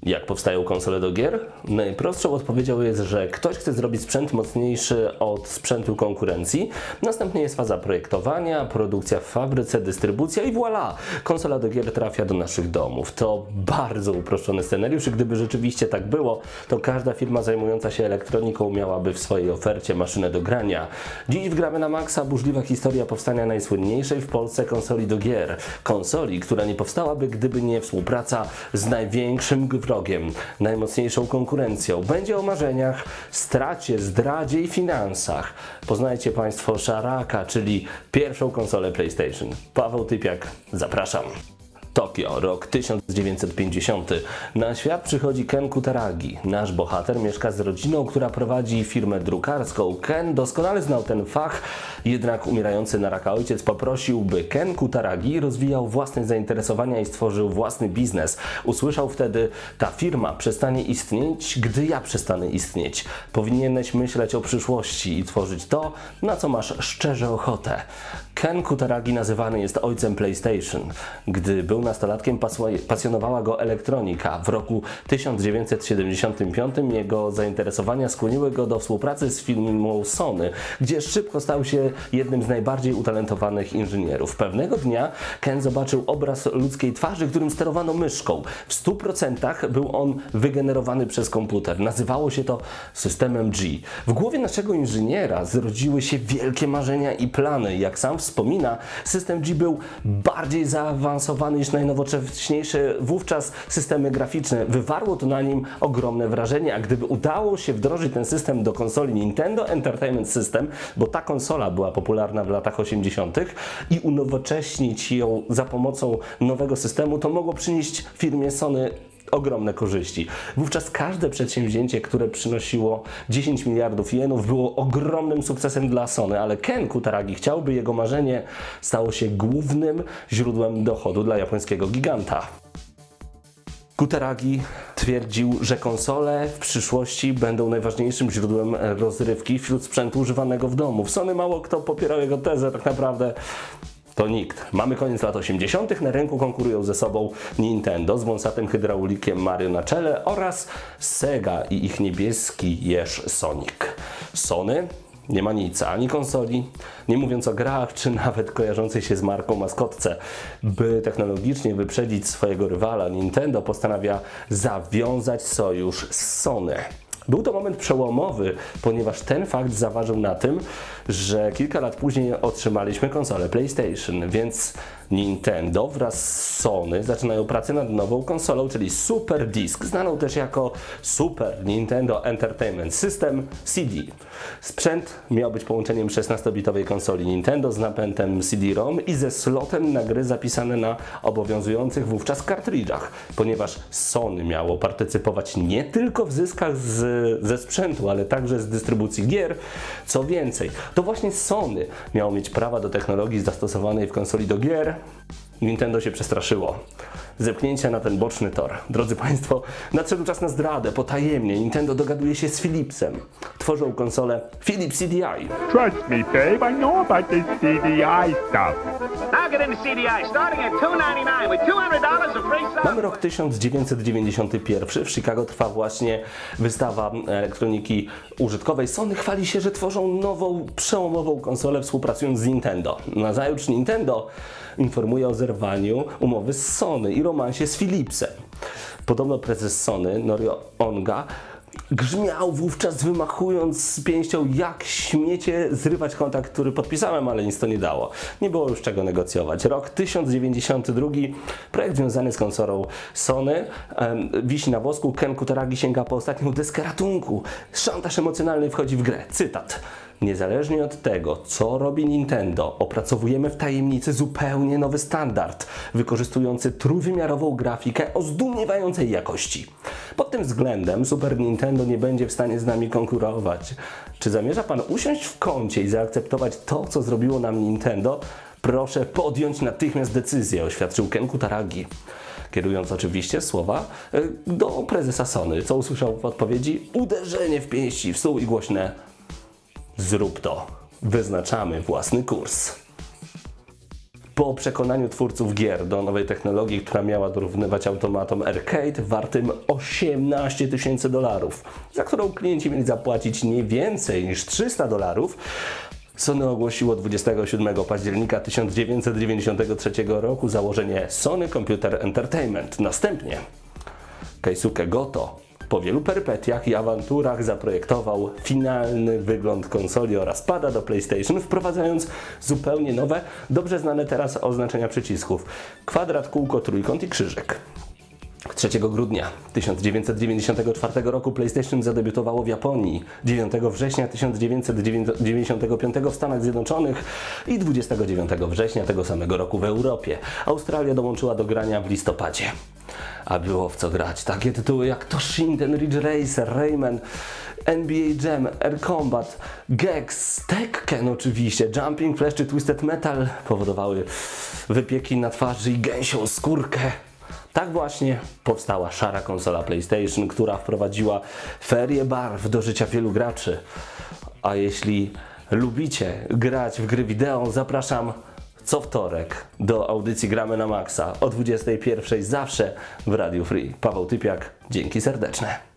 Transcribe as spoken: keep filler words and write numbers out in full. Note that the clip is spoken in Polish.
Jak powstają konsole do gier? Najprostszą odpowiedzią jest, że ktoś chce zrobić sprzęt mocniejszy od sprzętu konkurencji. Następnie jest faza projektowania, produkcja w fabryce, dystrybucja i voilà! Konsola do gier trafia do naszych domów. To bardzo uproszczony scenariusz i gdyby rzeczywiście tak było, to każda firma zajmująca się elektroniką miałaby w swojej ofercie maszynę do grania. Dziś w Gramy na Maxa burzliwa historia powstania najsłynniejszej w Polsce konsoli do gier. Konsoli, która nie powstałaby, gdyby nie współpraca z największym wrogiem, najmocniejszą konkurencją. Będzie o marzeniach, stracie, zdradzie i finansach. Poznajcie Państwo Szaraka, czyli pierwszą konsolę PlayStation. Paweł Typiak, zapraszam. Tokio, rok tysiąc dziewięćset pięćdziesiąty. Na świat przychodzi Ken Kutaragi. Nasz bohater mieszka z rodziną, która prowadzi firmę drukarską. Ken doskonale znał ten fach, jednak umierający na raka ojciec poprosił, by Ken Kutaragi rozwijał własne zainteresowania i stworzył własny biznes. Usłyszał wtedy: ta firma przestanie istnieć, gdy ja przestanę istnieć. Powinieneś myśleć o przyszłości i tworzyć to, na co masz szczerze ochotę. Ken Kutaragi nazywany jest ojcem PlayStation. Gdy był nastolatkiem, pasjonowała go elektronika. W roku tysiąc dziewięćset siedemdziesiątym piątym jego zainteresowania skłoniły go do współpracy z firmą Sony, gdzie szybko stał się jednym z najbardziej utalentowanych inżynierów. Pewnego dnia Ken zobaczył obraz ludzkiej twarzy, którym sterowano myszką. W stu procentach był on wygenerowany przez komputer. Nazywało się to systemem G. W głowie naszego inżyniera zrodziły się wielkie marzenia i plany. Jak sam wspomina, system G był bardziej zaawansowany niż najnowocześniejsze wówczas systemy graficzne. Wywarło to na nim ogromne wrażenie, a gdyby udało się wdrożyć ten system do konsoli Nintendo Entertainment System, bo ta konsola była popularna w latach osiemdziesiątych i unowocześnić ją za pomocą nowego systemu, to mogło przynieść firmie Sony ogromne korzyści. Wówczas każde przedsięwzięcie, które przynosiło dziesięć miliardów jenów, było ogromnym sukcesem dla Sony, ale Ken Kutaragi chciał, by jego marzenie stało się głównym źródłem dochodu dla japońskiego giganta. Kutaragi twierdził, że konsole w przyszłości będą najważniejszym źródłem rozrywki wśród sprzętu używanego w domu. W Sony mało kto popierał jego tezę, tak naprawdę to nikt. Mamy koniec lat osiemdziesiątych. Na rynku konkurują ze sobą Nintendo z wąsatym hydraulikiem Mario na czele oraz Sega i ich niebieski jeż Sonic. Sony nie ma nic, ani konsoli, nie mówiąc o grach, czy nawet kojarzącej się z marką maskotce. By technologicznie wyprzedzić swojego rywala, Nintendo postanawia zawiązać sojusz z Sony. Był to moment przełomowy, ponieważ ten fakt zaważył na tym, że kilka lat później otrzymaliśmy konsolę PlayStation, więc Nintendo wraz z Sony zaczynają pracę nad nową konsolą, czyli Super Disc, znaną też jako Super Nintendo Entertainment System C D. Sprzęt miał być połączeniem szesnastobitowej konsoli Nintendo z napędem C D ROM i ze slotem na gry zapisane na obowiązujących wówczas kartridżach, ponieważ Sony miało partycypować nie tylko w zyskach z, ze sprzętu, ale także z dystrybucji gier. Co więcej, to właśnie Sony miało mieć prawa do technologii zastosowanej w konsoli do gier. Nintendo się przestraszyło. Zepchnięcia na ten boczny tor. Drodzy Państwo, nadszedł czas na zdradę. Potajemnie Nintendo dogaduje się z Philipsem. Tworzą konsolę Philips C D I. Trust me, babe, I know about this C D I stuff. Now get into C D I, starting at two ninety-nine with two hundred dollars of free software. Mamy rok tysiąc dziewięćset dziewięćdziesiąty pierwszy. W Chicago trwa właśnie wystawa elektroniki użytkowej. Sony chwali się, że tworzą nową, przełomową konsolę współpracując z Nintendo. Nazajutrz Nintendo informuje o zerwaniu umowy z Sony i romansie z Philipsem. Podobno prezes Sony, Norio Onga, grzmiał wówczas, wymachując pięścią: jak śmiecie zrywać kontakt, który podpisałem, ale nic to nie dało. Nie było już czego negocjować. Rok tysiąc dziewięćdziesiąty drugi. Projekt związany z konsolą Sony um, wisi na włosku. Ken Kutaragi sięga po ostatnią deskę ratunku. Szantaż emocjonalny wchodzi w grę. Cytat. Niezależnie od tego, co robi Nintendo, opracowujemy w tajemnicy zupełnie nowy standard, wykorzystujący trójwymiarową grafikę o zdumiewającej jakości. Pod tym względem Super Nintendo nie będzie w stanie z nami konkurować. Czy zamierza Pan usiąść w kącie i zaakceptować to, co zrobiło nam Nintendo? Proszę podjąć natychmiast decyzję, oświadczył Ken Kutaragi, kierując oczywiście słowa do prezesa Sony, co usłyszał w odpowiedzi: uderzenie w pięści w stół i głośne: zrób to. Wyznaczamy własny kurs. Po przekonaniu twórców gier do nowej technologii, która miała dorównywać automatom arcade wartym osiemnaście tysięcy dolarów, za którą klienci mieli zapłacić nie więcej niż trzysta dolarów, Sony ogłosiło dwudziestego siódmego października tysiąc dziewięćset dziewięćdziesiątego trzeciego roku założenie Sony Computer Entertainment. Następnie Keisuke Goto po wielu perypetiach i awanturach zaprojektował finalny wygląd konsoli oraz pada do PlayStation, wprowadzając zupełnie nowe, dobrze znane teraz oznaczenia przycisków: kwadrat, kółko, trójkąt i krzyżyk. trzeciego grudnia tysiąc dziewięćset dziewięćdziesiątego czwartego roku PlayStation zadebiutowało w Japonii, dziewiątego września tysiąc dziewięćset dziewięćdziesiątego piątego w Stanach Zjednoczonych i dwudziestego dziewiątego września tego samego roku w Europie. Australia dołączyła do grania w listopadzie. A było w co grać. Takie tytuły jak Toshinden, Ridge Racer, Rayman, N B A Jam, Air Combat, Gex, Tekken oczywiście, Jumping Flash czy Twisted Metal powodowały wypieki na twarzy i gęsią skórkę. Tak właśnie powstała szara konsola PlayStation, która wprowadziła ferię barw do życia wielu graczy. A jeśli lubicie grać w gry wideo, zapraszam co wtorek do audycji Gramy na Maxa o dwudziestej pierwszej zawsze w Radiu Free. Paweł Typiak, dzięki serdeczne.